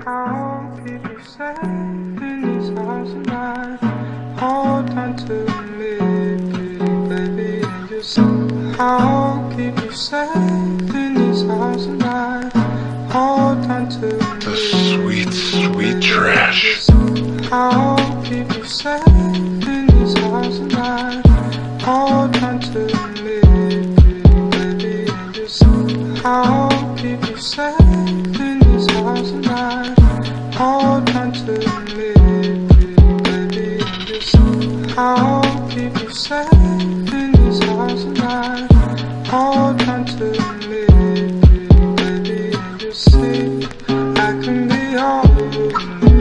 I'll keep you safe in this house tonight. Hold on to me, baby, and just I'll keep you safe in this house tonight. Hold on to the sweet, sweet trash. I'll keep you safe in this house tonight. Hold on to me, baby, and just I'll keep you safe in this house tonight. Hold on to me, baby, and just I'll keep you safe in this house tonight. Hold on to me, baby, and just see I can be all over.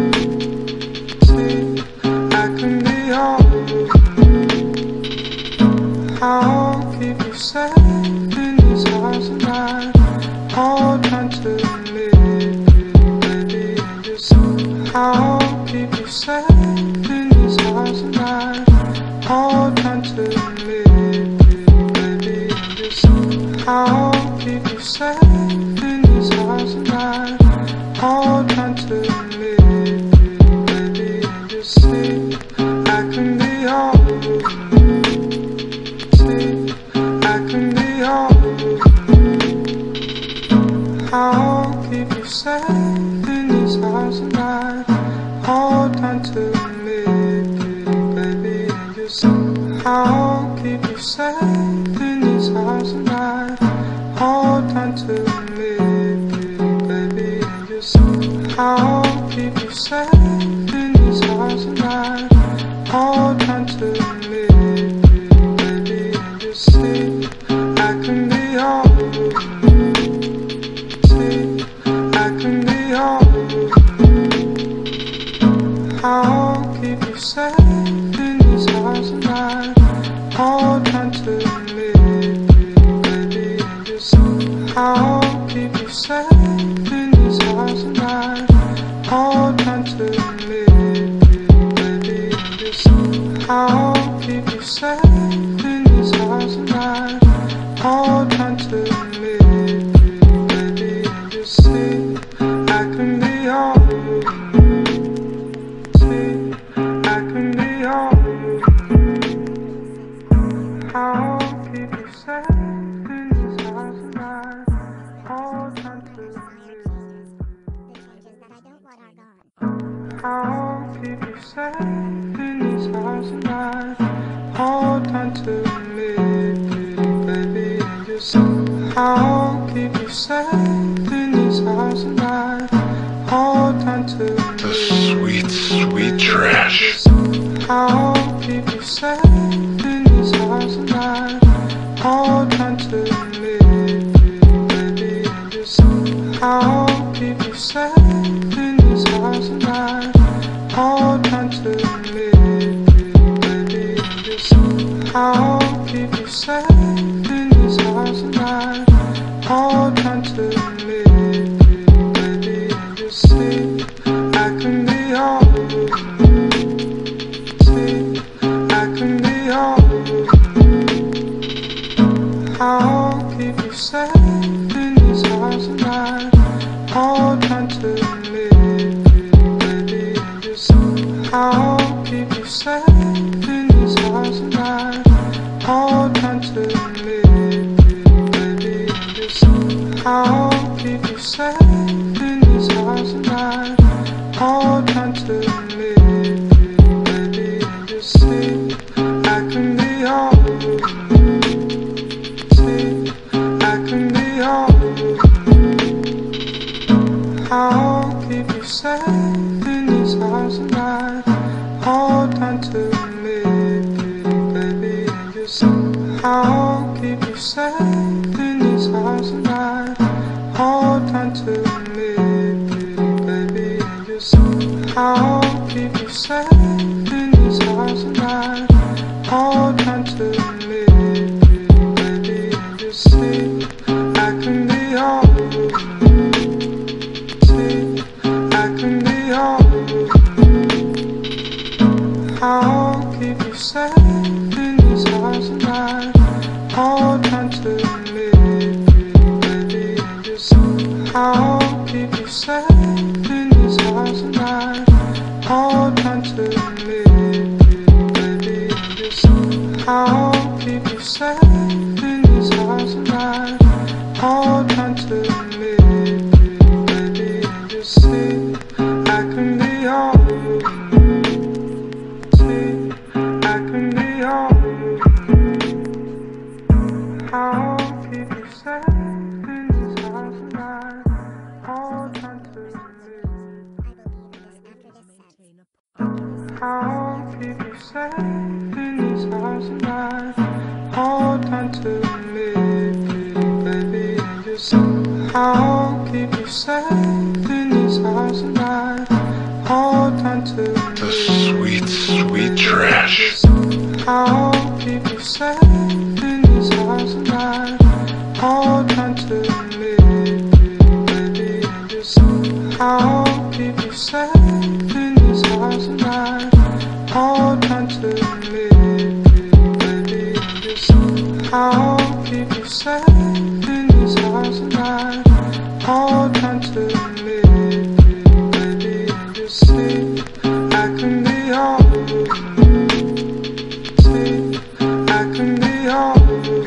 See I can be all over. I'll keep you safe in this house tonight. Hold on to me, baby, and just I'll keep you safe in this house tonight. Hold on to me, baby, and just I'll keep you safe in this house tonight. Hold on to me, baby, and just see I can be all over. See I can be all over. I'll keep you safe in this house tonight. Hold on to me, baby, and just I'll keep you safe in this house tonight. Hold on to me, baby, and just I'll keep you safe in this house tonight. Hold on to me, baby, and just see I can be all over. See I can be all over. I'll keep you safe in this house tonight. Hold on to me, baby, and just I'll keep you safe in this house tonight. Hold on to me, baby, and just I'll keep you safe in this house tonight. Hold on to me, baby, and just see I can be all over. See I can be all over. I'll keep you safe in this house tonight. Hold on to me. I'll keep you safe in this house tonight. Hold on to me, baby, and just I'll keep you safe in this house tonight. Hold on to The me. sweet, sweet trash. I'll keep you safe in this house tonight. Hold on to me, baby, and just I'll keep you safe in this house tonight. Hold on to me, baby, and just I'll keep you safe in this house tonight. Hold on to me, baby, and just see I can be all over. See I can be all over. I'll keep you safe in this house tonight. Hold on to me, baby, and just I'll keep you safe in this house tonight. Hold on to me, baby, and just I'll keep you safe in this house tonight. Hold on to me, baby, and just see I can be all over. See I can be all over. I'll keep you safe in this house tonight. Hold on to me, baby, and just I'll keep you safe in this house tonight. Hold on to me, baby, and just I'll keep you safe in this house tonight. Hold on to me, baby, and just see I can be all over. See I can be all over. I'll keep you safe in this house tonight. Hold on to me, baby, and just I'll keep you safe in this this house and I hold on to me, baby, and just I'll keep you safe in this house and I hold on to me, baby, and just see I can be all you need. See, I can be all you need. I'll keep you safe in this house and I hold on to me. I'll keep you safe in this house and I hold on to me, baby, and just I'll keep you safe in this house and I hold on to me. The sweet, sweet trash. I'll keep you safe in this house and I hold on to me, baby, and just I'll keep you safe in this house and I hold on to me, baby, and just I'll keep you safe in this house and I hold on to me, baby, and just see I can be all you need. See, I can be all you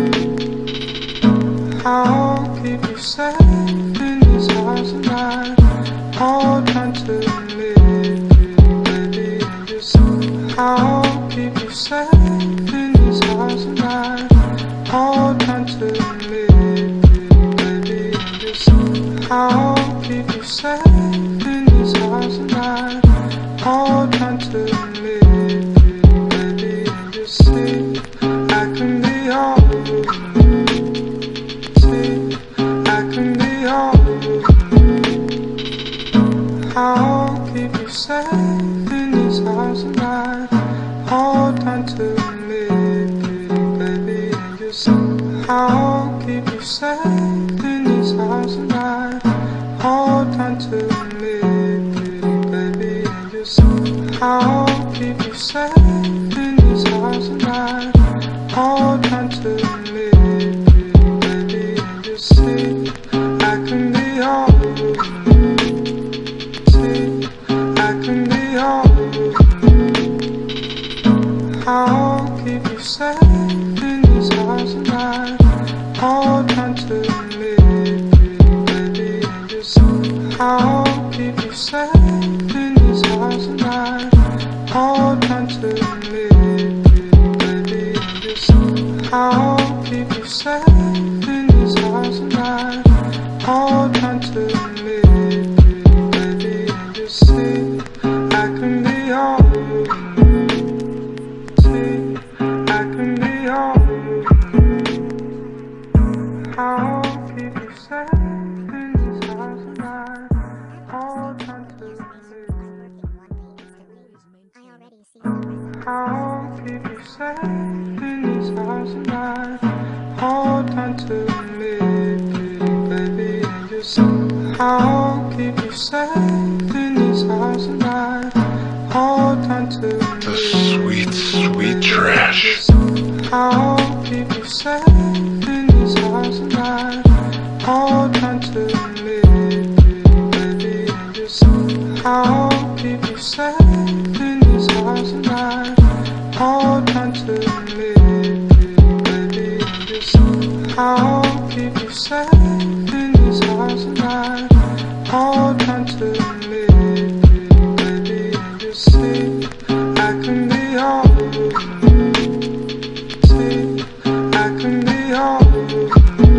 need. I'll keep you safe in this house and I hold on to me, baby, and just I'll keep you safe in this house and I hold on to me, baby, and just I'll keep you safe in this house and I hold on to me, baby, and just see I can be all you need. See, I can be all you need. I'll keep you safe in this house and I hold on to me, baby, and just I'll keep you safe in this house and I hold on to me, baby, and just I'll keep you safe in this house and I hold on to me, baby, and just see I can be all you need. See, I can be all you need. I'll keep you safe in this house and I hold on to me, baby, and just I'll keep you safe in this house and I hold on to me, baby, and just I'll keep you safe in this house and I hold on to me, baby, and just see I can be all you need. See, I can be all you need. I'll keep you safe in this house and I hold on to me. I'll keep you safe in this house and I hold on to me, baby, and just I'll keep you safe in this house and I hold on to me. The sweet, sweet trash. I'll keep you safe in this house and I hold on to me, baby, and just I'll keep you safe in this house and I hold on to me, baby, and just I'll keep you safe in this house and I hold on to me, baby, and just see I can be all you need. See, I can be all you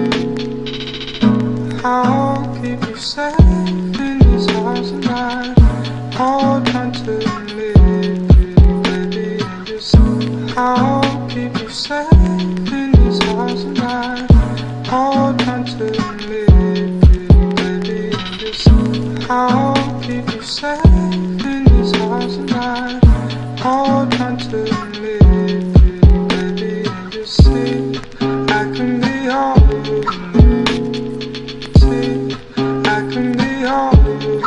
need. I'll keep you safe in this house and I hold on to me, baby, and just I'll keep you safe in this house and I hold on to me, baby, and just I'll keep you safe in this house and I hold on to me, baby, and just see I can be all you need. See, I can be all you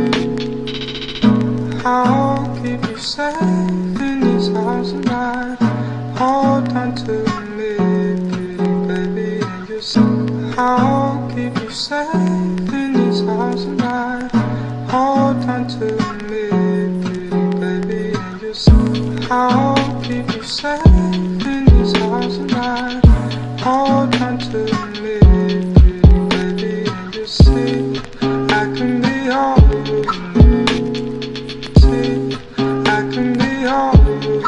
need. I'll keep you safe in this house and I hold on to me, baby, and just I'll keep you safe in this house and I hold I'll turn to midnight, baby, and just somehow keep you safe in this house tonight. I'll turn to midnight, baby, and just see I can be all of you. See, I can be all of you.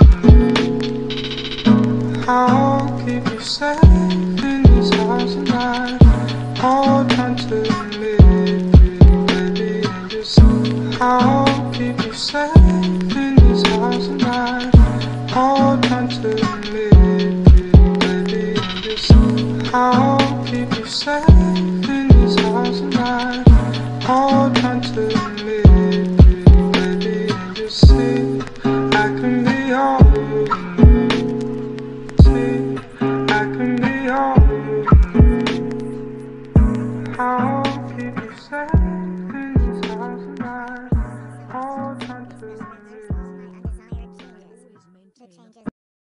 I'll keep you safe in this house tonight. I'll turn to midnight, baby, and just I'll keep you safe in this house tonight. I'll turn to midnight, baby, and just I'll keep you safe in this house tonight. I'll turn to midnight, baby, and just see I can be all of you. See, I can be all of you. I'll keep you safe in this house tonight. I'll turn to midnight.